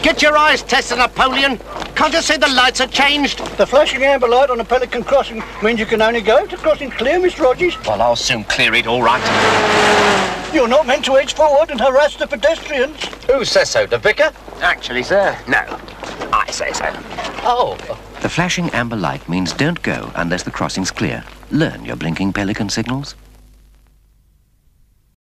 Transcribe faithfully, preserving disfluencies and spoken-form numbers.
Get your eyes tested, Napoleon. Can't you see the lights are changed? The flashing amber light on the Pelican Crossing means you can only go to crossing clear, Miss Rogers. Well, I'll soon clear it, all right. You're not meant to edge forward and harass the pedestrians. Who says so, the vicar? Actually, sir, no. I say so. Oh. The flashing amber light means don't go unless the crossing's clear. Learn your blinking Pelican signals.